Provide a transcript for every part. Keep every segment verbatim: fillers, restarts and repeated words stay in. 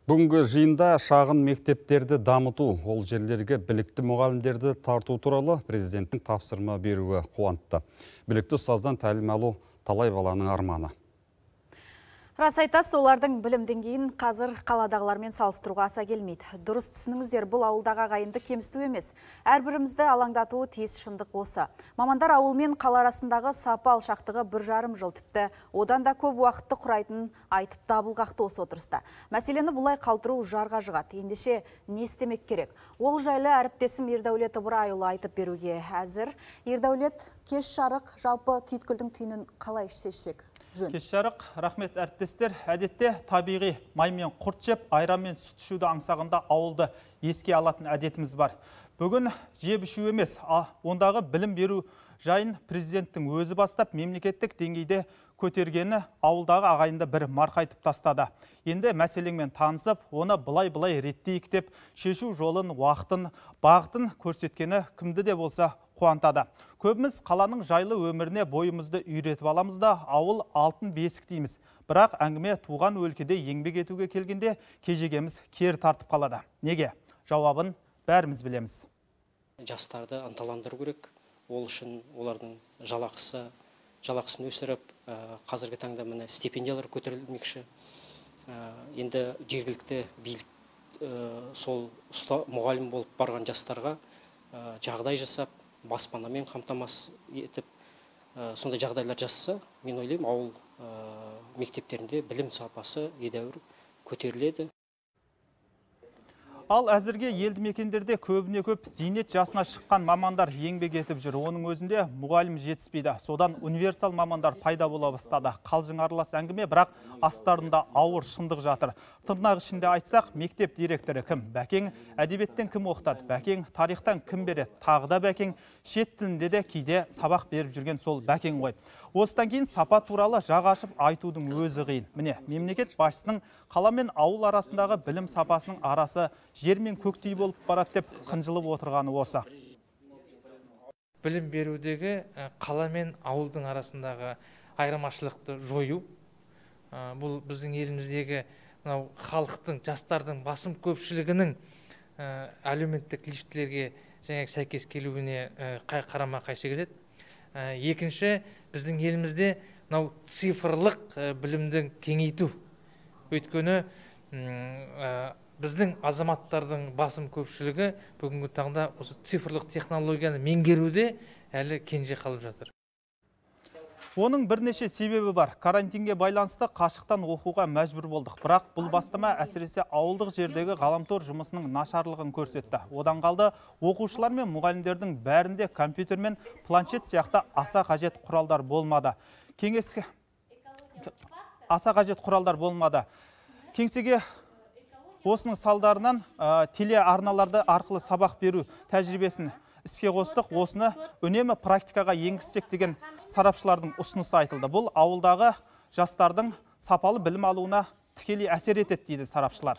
Бүгінгі жиында шағын мектептерді дамыту, ол жерлерге білікті мұғалімдерді тарту туралы президенттің тапсырма беруі қуантты. Білікті ұстаздан тәлім алу талай баланың арманы. Рас айтасыз, олардың білім деңгейін қазір қаладағылармен салыстыруға аса келмейді. Дұрыс түсініңіздер, бұл ауылдағы ағайынды кемсіту емес. Әрбірімізді алаңдатуы тиіс шындық осы. Мамандар ауыл мен қала арасындағы сапа алшақтығы бір жарым жыл, тіпті одан да көп уақытты құрайтынын айтып дабыл қақты осы отырыста. Мәселені бұлай қалтыру жарға жығады. Ендеше не істемек керек? Ол жайлы әріптесім Ердәулет Ыбырайұлы айтып беруге әзір. Ердәулет, кеш жарық, жалпы түйткілдің түйінін қалай шешсек жөн? Кеш жарық, рахмет әріптестер. Әдетте табиғи маймен құрт жеп, айранмен сүт ішуді аңсағанда ауылды еске алатын әдетіміз бар. Бүгін жеп ішу емес, ондағы білім беру жайын президенттің өзі бастап, мемлекеттік деңгейде көтергені ауылдағы ағайынды бір марқайтып тастады. Енді мәселеңмен танысып, оны былай-былай реттейік деп, шешу жолын, уақытын, бағытын көрсеткені кімді де болса қуантады. Көбіміз қаланың жайлы өміріне бойымызды үйретіп аламыз да, ауыл алтын бесік дейміз. Бірақ әңгіме туған өлкеде еңбек етуге келгенде кежегеміз кері тартып қалады. Неге? Жауабын бәріміз білеміз. Жастарды ынталандыру керек. Ол үшін олардың жалақысы, жалақысын өсіріп, қазіргі таңда міне стипендиялар көтерілмекші. Енді жергілікті билік сол мұғалім болып барған жастарға жағдай жасап, баспанамен қамтамасыз етіп, сондай жағдайлар жасаса, мен ойлаймын, ауыл мектептерінде білім сапасы едәуір көтеріледі. Ал әзірге елді мекендерде көбіне көп зейнет жасына шыққан мамандар еңбек етіп жүр. Оның өзінде мұғалім жетіспейді. Содан универсал мамандар пайда бола бастады. Қалжың аралас әңгіме, бірақ астарында ауыр шындық жатыр. Тырнақ ішінде айтсақ, мектеп директоры кім? Бәкең әдебиеттен кім оқытады? Бәкең тарихтан кім береді? Тағыда бәкең шет тілінде де кейде сабақ беріп жүрген сол бәкең ғой. Осыдан кейін сапа туралы жақ ашып айтудың өзі қиын. Міне, мемлекет басшысының қала мен ауыл арасындағы білім сапасының арасы жер мен көктей болып барады деп қынжылып отырғаны осы. Білім берудегі қала мен ауылдың арасындағы айырмашылықты жою, бұл біздің еліміздегі халықтың, жастардың басым көпшілігінің әлеуметтік лифтілерге және сәйкес келуіне қарама қайшы келеді. Екінші, біздің елімізде цифрлық білімдің кеңейту. Өйткені біздің азаматтардың басым көпшілігі бүгінгі таңда осы цифрлық технологияны меңгеруде әлі кенже қалып жатыр. Оның бірнеше себебі бар. Карантинге байланысты қашықтан оқуға мәжбүр болдық. Бірақ бұл бастама әсіресе ауылдық жердегі ғаламтор жұмысының нашарлығын көрсетті. Одан қалды, оқушылар мен мұғалімдердің бәрінде компьютер мен планшет сияқты аса қажет құралдар болмады. Кеңеске аса қажет құралдар болмады. Кеңсеге осының салдарынан телеарналарды арқылы сабақ беру тәжірибесін іске қостық, осыны үнемі практикаға енгізсек деген сарапшылардың ұсынысы айтылды. Бұл ауылдағы жастардың сапалы білім алуына тікелей әсер етеді дейді сарапшылар.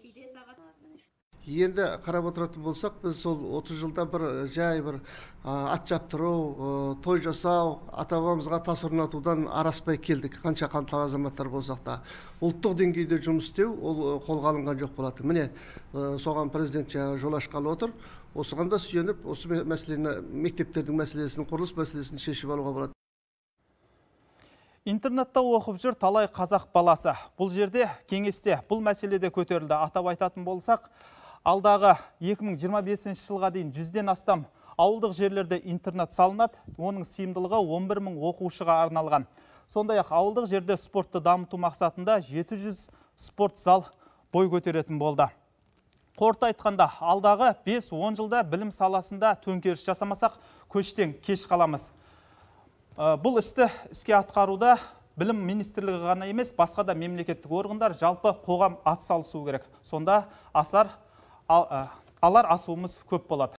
Енді қарап отыратын болсақ, біз сол отыз жылда бір жай бір ат жаптыру, той жасау, ата-бабамызға тас орнатудан араспай келдік. Қанша қаншалық азаматтар болсақ та, ұлттық деңгейде жұмыс істеу ол қолға алынған жоқ болады. Міне, соған президент жол ашқалы отыр. Осыған да сүйеніп, осы мәселені, мектептердің мәселесін, құрылыс мәселесін шешіп алуға болады. Интернетта оқып жүр талай қазақ баласы. Бұл жерде кеңесте бұл мәселеде көтерілді. Атап айтатын болсақ, алдағы екі мың жиырма бесінші жылға дейін жүзден астам ауылдық жерлерде интернет салынады. Оның сыйымдылығы он бір мың оқушыға арналған. Сондай-ақ ауылдық жерде спортты дамыту мақсатында жеті жүз спорт зал бой көтеретін болды. Қорыта айтқанда, алдағы бес он жылда білім саласында төңкеріс жасамасақ, көштен кеш қаламыз. Бұл істі іске атқаруда білім министрлігі ғана емес, басқа да мемлекеттік органдар, жалпы қоғам атсалысу керек. Сонда асар алар асуымыз көп болады.